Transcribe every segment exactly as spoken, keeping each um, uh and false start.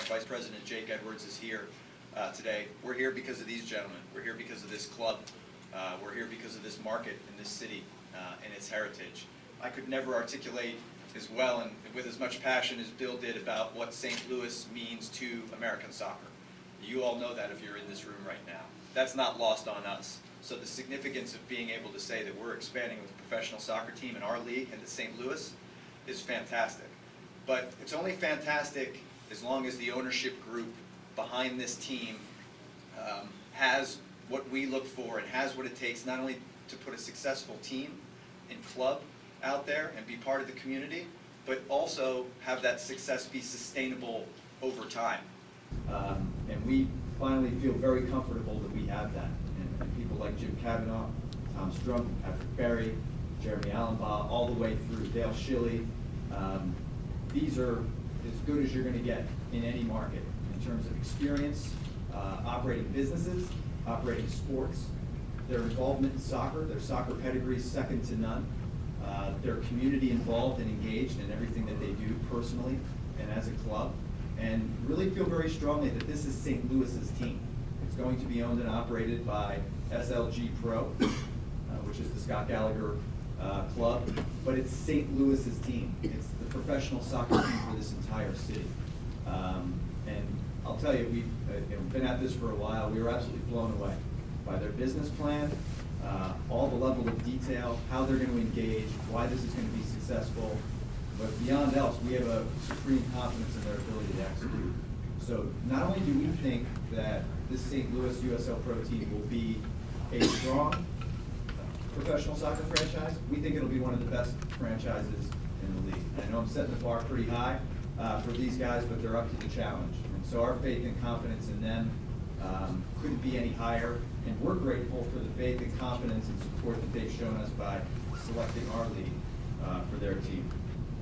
Vice President Jake Edwards is here uh, today. We're here because of these gentlemen. We're here because of this club. Uh, we're here because of this market and this city uh, and its heritage. I could never articulate as well and with as much passion as Bill did about what Saint Louis means to American soccer. You all know that if you're in this room right now. That's not lost on us. So the significance of being able to say that we're expanding with a professional soccer team in our league into Saint Louis is fantastic. But it's only fantastic as long as the ownership group behind this team um, has what we look for and has what it takes not only to put a successful team and club out there and be part of the community, but also have that success be sustainable over time. Um, and we finally feel very comfortable that we have that. And, and people like Jim Kavanaugh, Tom Strunk, Patrick Berry, Jeremy Allenbaugh, all the way through Dale Schilly. Um, these are as good as you're going to get in any market in terms of experience, uh, operating businesses, operating sports, their involvement in soccer, their soccer pedigree is second to none. Uh, they're community involved and engaged in everything that they do personally and as a club, and really feel very strongly that this is Saint Louis's team. It's going to be owned and operated by U S L Pro, uh, which is the Scott Gallagher uh, club, but it's Saint Louis's team. It's the professional soccer team for this entire city. Um, and I'll tell you, we've uh, you know, been at this for a while. We were absolutely blown away by their business plan, uh, all the level of detail, how they're going to engage, why this is going to be successful. But beyond else, we have a supreme confidence in their ability to execute. So not only do we think that this Saint Louis U S L Pro team will be a strong professional soccer franchise, we think it'll be one of the best franchises in the league. I know I'm setting the bar pretty high uh, for these guys, but they're up to the challenge. And so our faith and confidence in them um, couldn't be any higher, and we're grateful for the faith and confidence and support that they've shown us by selecting our league uh, for their team.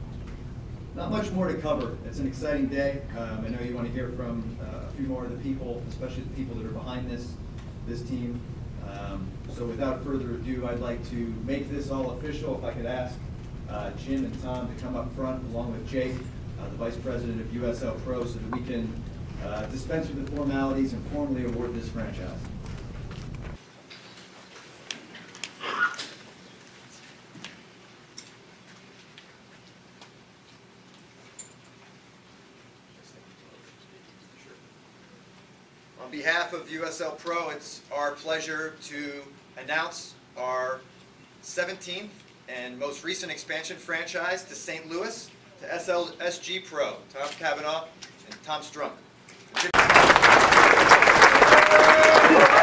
Not much more to cover. It's an exciting day. Um, I know you want to hear from uh, a few more of the people, especially the people that are behind this, this team. Um, so without further ado, I'd like to make this all official. If I could ask uh, Jim and Tom to come up front along with Jake, uh, the Vice President of U S L Pro, so that we can uh, dispense with the formalities and formally award this franchise. On behalf of U S L Pro, it's our pleasure to announce our seventeenth and most recent expansion franchise to Saint Louis, to S L S G Pro, Tom Kavanaugh and Tom Strunk.